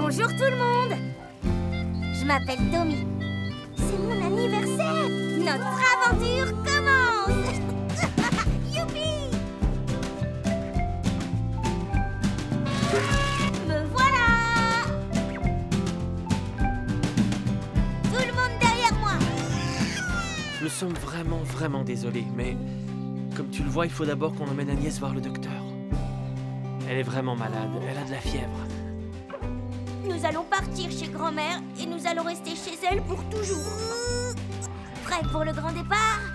Bonjour tout le monde. Je m'appelle Tommy. C'est mon anniversaire. Notre aventure commence. Youpi! Me voilà. Tout le monde derrière moi. Nous sommes vraiment désolés, mais comme tu le vois, il faut d'abord qu'on emmène Agnès voir le docteur. Elle est vraiment malade, elle a de la fièvre. Nous allons partir chez grand-mère et nous allons rester chez elle pour toujours. Prêt pour le grand départ?